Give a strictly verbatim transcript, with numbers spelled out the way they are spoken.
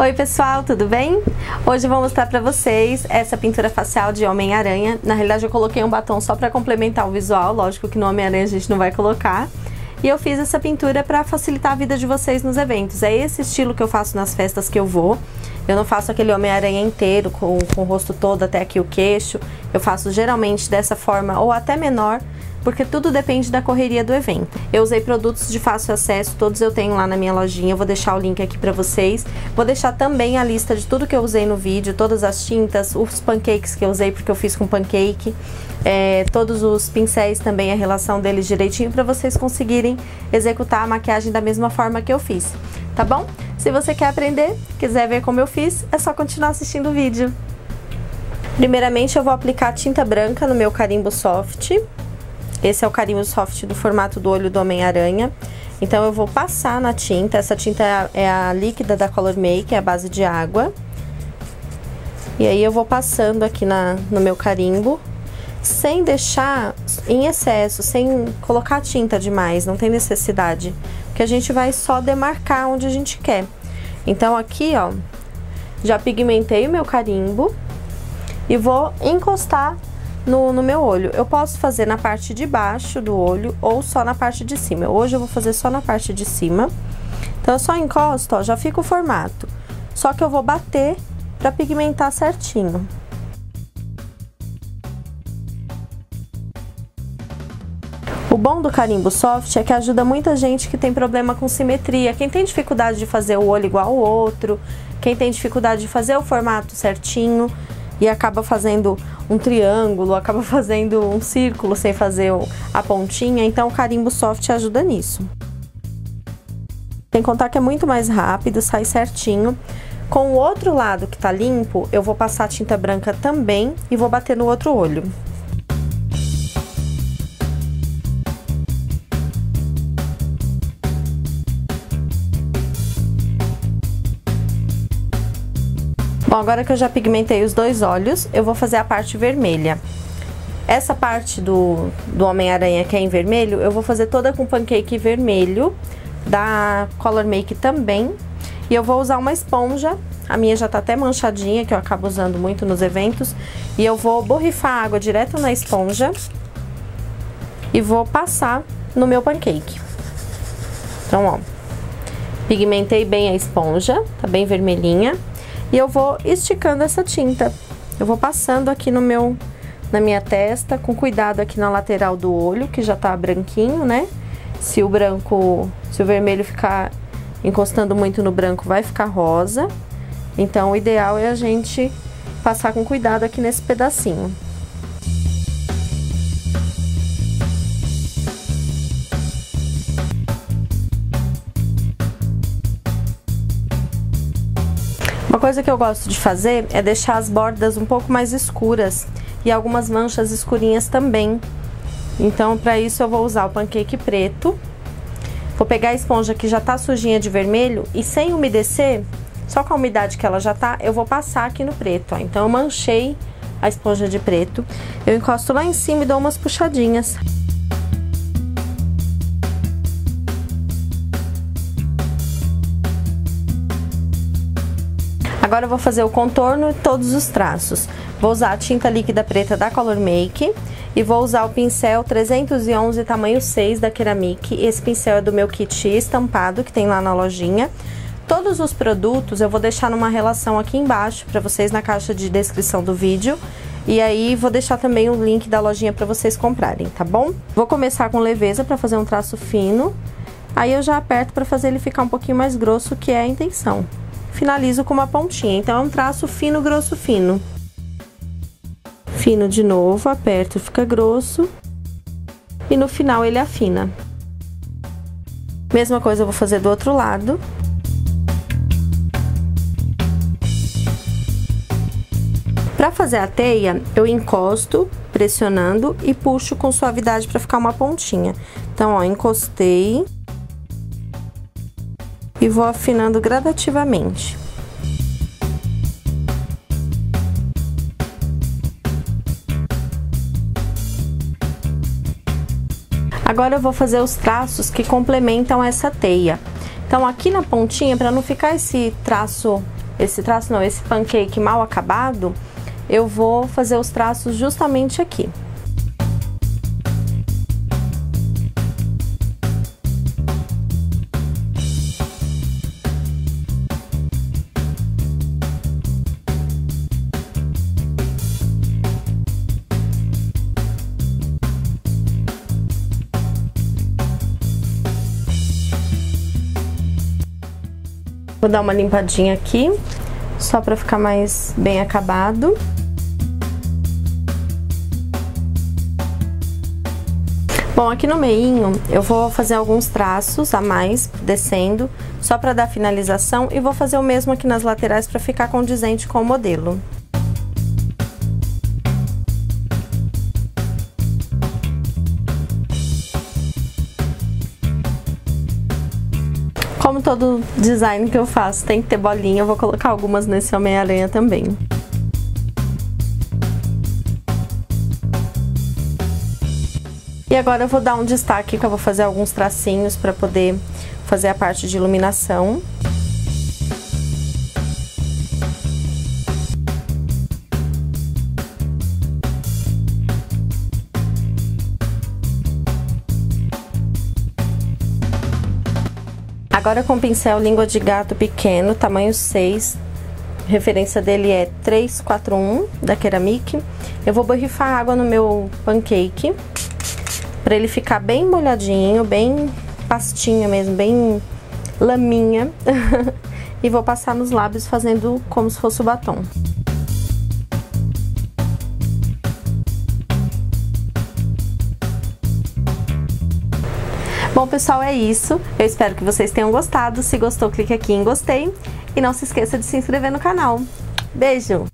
Oi pessoal, tudo bem? Hoje eu vou mostrar pra vocês essa pintura facial de Homem-Aranha. Na realidade eu coloquei um batom só pra complementar o visual, lógico que no Homem-Aranha a gente não vai colocar. E eu fiz essa pintura pra facilitar a vida de vocês nos eventos. É esse estilo que eu faço nas festas que eu vou. Eu não faço aquele Homem-Aranha inteiro com, com o rosto todo até aqui o queixo. Eu faço geralmente dessa forma ou até menor, porque tudo depende da correria do evento. Eu usei produtos de fácil acesso, todos eu tenho lá na minha lojinha, eu vou deixar o link aqui pra vocês. Vou deixar também a lista de tudo que eu usei no vídeo, todas as tintas, os pancakes que eu usei porque eu fiz com pancake, é, todos os pincéis também, a relação deles direitinho, pra vocês conseguirem executar a maquiagem da mesma forma que eu fiz, tá bom? Se você quer aprender, quiser ver como eu fiz, é só continuar assistindo o vídeo. Primeiramente eu vou aplicar tinta branca no meu carimbo soft. Esse é o carimbo soft do formato do olho do Homem-Aranha. Então eu vou passar na tinta, essa tinta é a, é a líquida da Color Make, é a base de água. E aí eu vou passando aqui na, no meu carimbo, sem deixar em excesso, sem colocar tinta demais, não tem necessidade. Porque a gente vai só demarcar onde a gente quer. Então aqui, ó, já pigmentei o meu carimbo e vou encostar No, no meu olho. Eu posso fazer na parte de baixo do olho ou só na parte de cima. Hoje eu vou fazer só na parte de cima. Então eu só encosto, ó, já fica o formato. Só que eu vou bater pra pigmentar certinho. O bom do carimbo soft é que ajuda muita gente que tem problema com simetria. Quem tem dificuldade de fazer o olho igual ao outro, quem tem dificuldade de fazer o formato certinho e acaba fazendo um triângulo, acaba fazendo um círculo sem fazer a pontinha, então o carimbo soft ajuda nisso. Sem contar que é muito mais rápido, sai certinho. Com o outro lado que tá limpo, eu vou passar a tinta branca também e vou bater no outro olho. Bom, agora que eu já pigmentei os dois olhos, eu vou fazer a parte vermelha. Essa parte do, do Homem-Aranha que é em vermelho, eu vou fazer toda com pancake vermelho, da Color Make também. E eu vou usar uma esponja, a minha já tá até manchadinha, que eu acabo usando muito nos eventos. E eu vou borrifar água direto na esponja e vou passar no meu pancake. Então, ó, pigmentei bem a esponja, tá bem vermelhinha. E eu vou esticando essa tinta. Eu vou passando aqui no meu, na minha testa, com cuidado aqui na lateral do olho, que já tá branquinho, né? Se o branco, se o vermelho ficar encostando muito no branco, vai ficar rosa. Então, o ideal é a gente passar com cuidado aqui nesse pedacinho. Uma coisa que eu gosto de fazer é deixar as bordas um pouco mais escuras e algumas manchas escurinhas também. Então, para isso eu vou usar o pancake preto. Vou pegar a esponja que já tá sujinha de vermelho e sem umedecer, só com a umidade que ela já tá, eu vou passar aqui no preto, ó. Então eu manchei a esponja de preto, eu encosto lá em cima e dou umas puxadinhas. Agora eu vou fazer o contorno e todos os traços. Vou usar a tinta líquida preta da Color Make e vou usar o pincel trezentos e onze tamanho seis da Ceramic. Esse pincel é do meu kit estampado que tem lá na lojinha. Todos os produtos eu vou deixar numa relação aqui embaixo para vocês na caixa de descrição do vídeo. E aí vou deixar também o link da lojinha para vocês comprarem, tá bom? Vou começar com leveza para fazer um traço fino. Aí eu já aperto para fazer ele ficar um pouquinho mais grosso, que é a intenção. Finalizo com uma pontinha, então é um traço fino, grosso, fino. Fino de novo, aperto, fica grosso. E no final ele afina. Mesma coisa eu vou fazer do outro lado. Para fazer a teia, eu encosto, pressionando e puxo com suavidade para ficar uma pontinha. Então, ó, encostei. E vou afinando gradativamente. Agora eu vou fazer os traços que complementam essa teia. Então aqui na pontinha, para não ficar esse traço esse traço não, esse pancake mal acabado, eu vou fazer os traços justamente aqui. Vou dar uma limpadinha aqui, só pra ficar mais bem acabado. Bom, aqui no meinho eu vou fazer alguns traços a mais, descendo, só pra dar finalização, e vou fazer o mesmo aqui nas laterais pra ficar condizente com o modelo. Como todo design que eu faço tem que ter bolinha, eu vou colocar algumas nesse Homem-Aranha também. E agora eu vou dar um destaque, que eu vou fazer alguns tracinhos para poder fazer a parte de iluminação. Agora com o pincel língua de gato pequeno, tamanho seis, referência dele é três quatro um, da Keramic. Eu vou borrifar água no meu pancake, pra ele ficar bem molhadinho, bem pastinha mesmo, bem laminha. E vou passar nos lábios fazendo como se fosse o batom. Bom, pessoal, é isso. Eu espero que vocês tenham gostado. Se gostou, clique aqui em gostei. E não se esqueça de se inscrever no canal. Beijo!